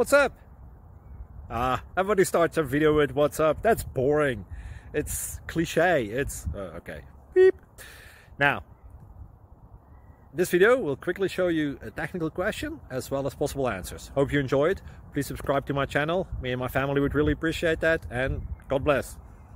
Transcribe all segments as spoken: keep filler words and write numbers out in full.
What's up? Ah, everybody starts a video with what's up. That's boring. It's cliche. It's uh, okay. Beep. Now, this video will quickly show you a technical question as well as possible answers. Hope you enjoyed. Please subscribe to my channel. Me and my family would really appreciate that, and God bless.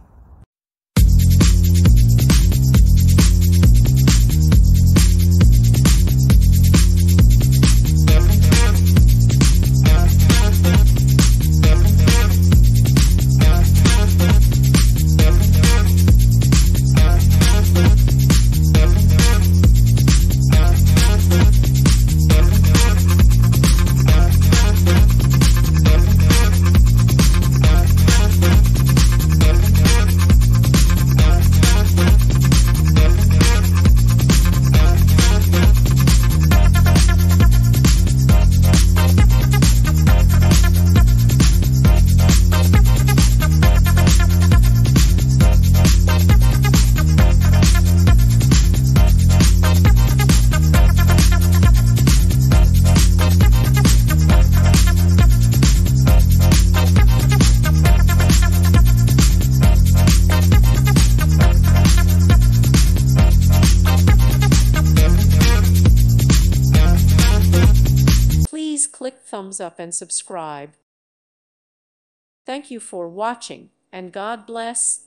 Please click thumbs up and subscribe. Thank you for watching, and God bless.